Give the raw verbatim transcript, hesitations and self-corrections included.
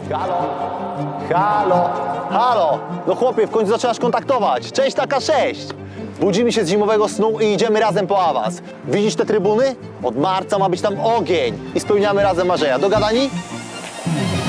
Halo? Halo? Halo? No chłopie, w końcu zaczynasz kontaktować. Część taka sześć. Budzimy się z zimowego snu i idziemy razem po awans. Widzisz te trybuny? Od marca ma być tam ogień i spełniamy razem marzenia. Dogadani?